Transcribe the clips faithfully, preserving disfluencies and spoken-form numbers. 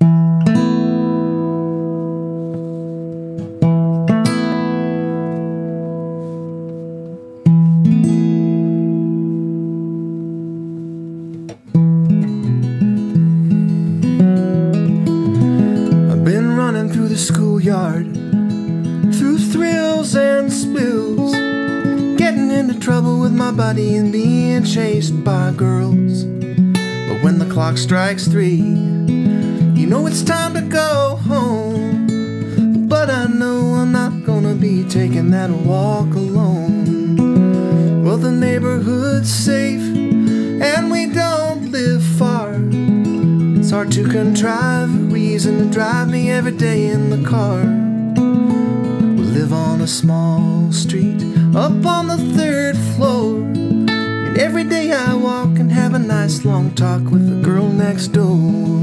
Through the schoolyard, through thrills and spills, getting into trouble with my buddy and being chased by girls. But when the clock strikes three, you know it's time to go home. But I know I'm not gonna be taking that walk alone. Well, the neighborhood's safe and we don't live far. It's hard to contrive a reason to drive me every day in the car. We live on a small street up on the third floor, and every day I walk and have a nice long talk with the girl next door.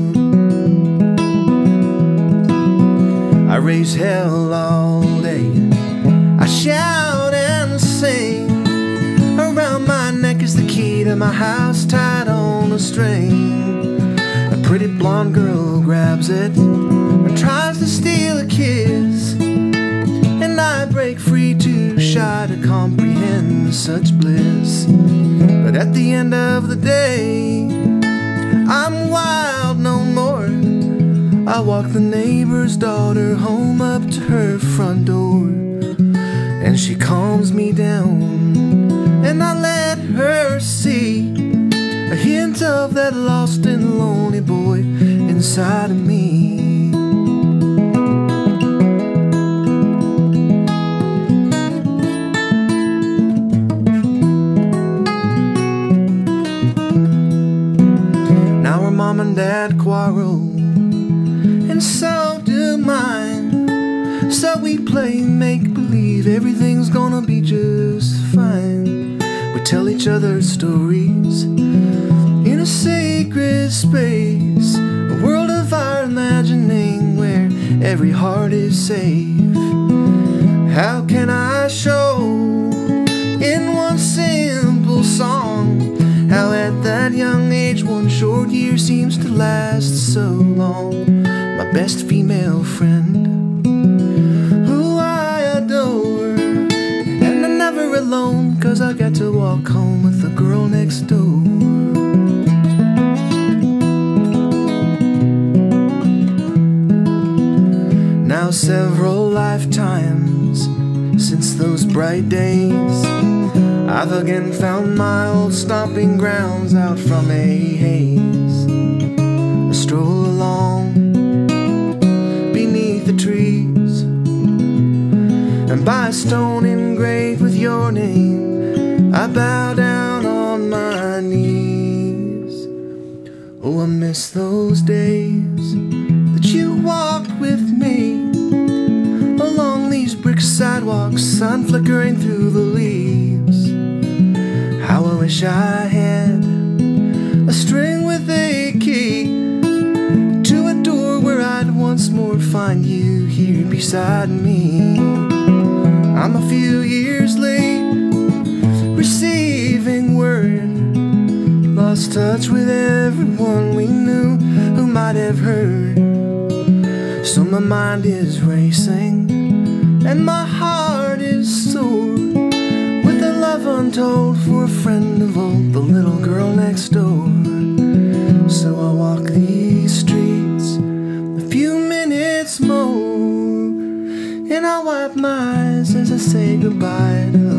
I raise hell all day, I shout and sing. Around my neck is the key to my house tied on a string. A pretty blonde girl grabs it and tries to steal a kiss, and I break free, too shy to comprehend such bliss. But at the end of the day, I'm wild no more. I walk the neighbor's daughter home up to her front door, and she calms me down, and I let her see a hint of that lost and lonely boy inside of me. Now her mom and dad quarrel, and so do mine. So we play make-believe everything's gonna be just fine. We tell each other stories in a sacred space, a world of our imagining where every heart is safe. How can I show in one simple song how at that young age one short year seems to last so long? My best female friend, who I adore, and I'm never alone, 'cause I get to walk home with the girl next door. Now several lifetimes since those bright days, I've again found my old stomping grounds out from a haze. I stroll along beneath the trees, and by a stone engraved with your name, I bow down on my knees. Oh, I miss those days that you walked with me along these brick sidewalks, sun flickering through the leaves. How I wish I had a string with a key to a door where I'd once more find you here beside me. I'm a few years late receiving word, lost touch with everyone we knew who might have heard. So my mind is racing and my heart is sore with a love untold for a friend of old, the little girl next door. So I walk these streets a few minutes more, and I wipe my eyes as I say goodbye to